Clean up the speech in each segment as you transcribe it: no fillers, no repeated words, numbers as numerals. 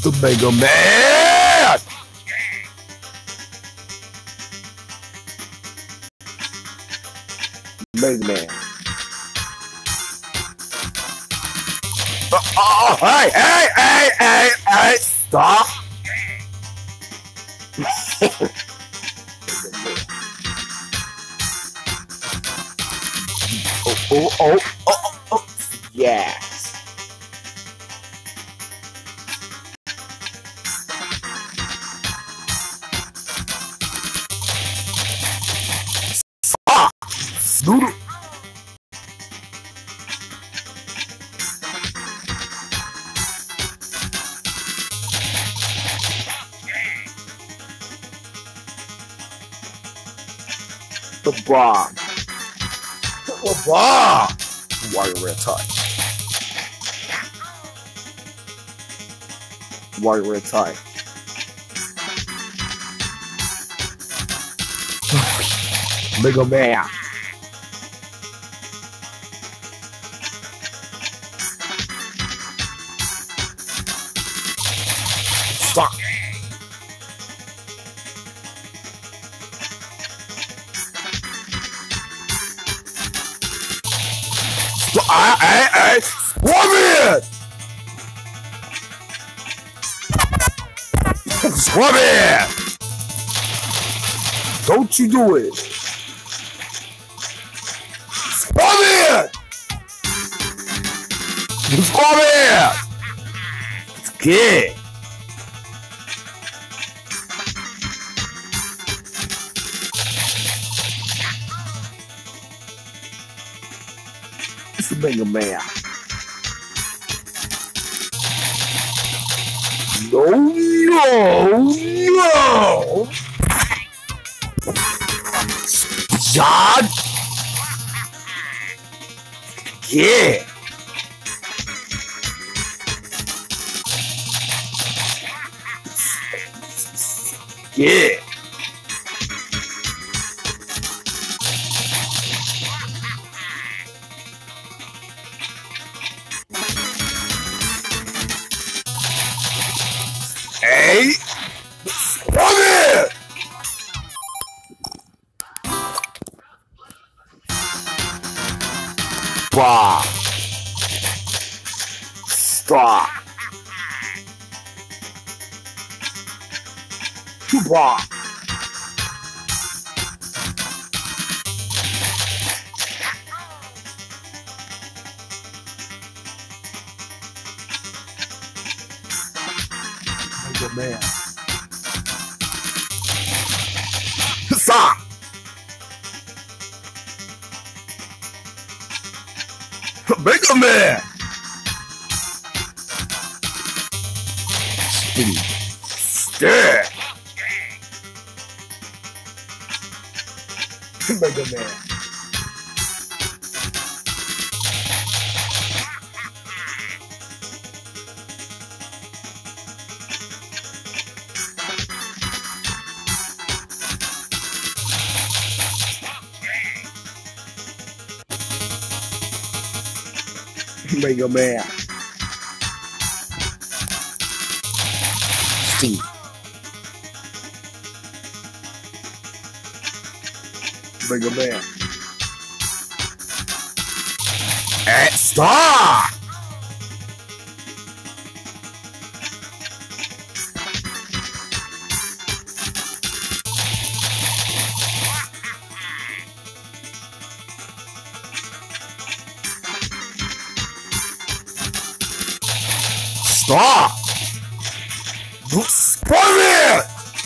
the Mega Man! Mega Man. Hey, stop! Oh, yes. Ah, Noodle. The bomb. The bomb. Wario Red Tie. Wario Red Tie. Mega Man. Stop. Hey, Squabby! Squabby! Don't you do it! Squabby! Squabby! It's good. It's the Mega Man. No. John? Yeah. Yeah. Hey, come here! Bah. Stop. Bah. Mega Man. Stop. Mega Man. Stare. Mega Man. Mega Man. Steve. Mega Man. Hey, stop! Stop! Spider-Man!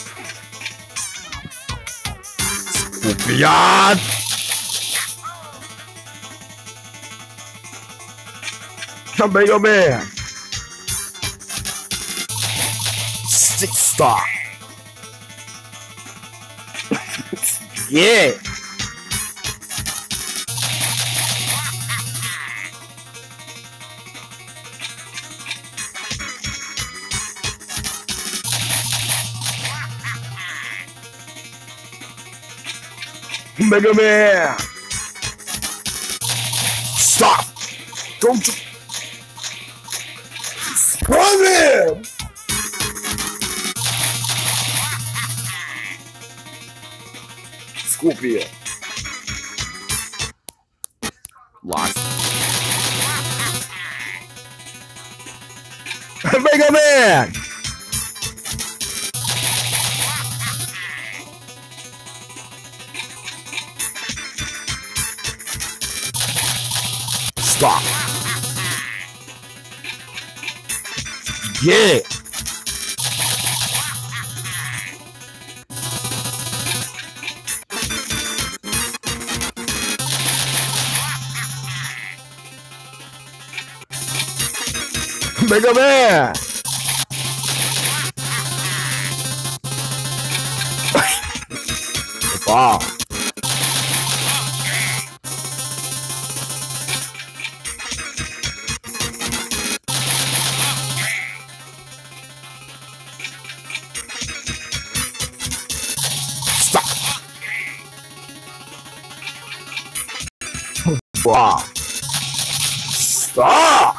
Scorpion! The Mega Man! Stick Star! Yeah! Mega Man! Stop! Don't you... Run him! Scorpion. Lost. Mega Man. Stop. Yeah. Mega Man. Wow. Stop. Wow. Stop.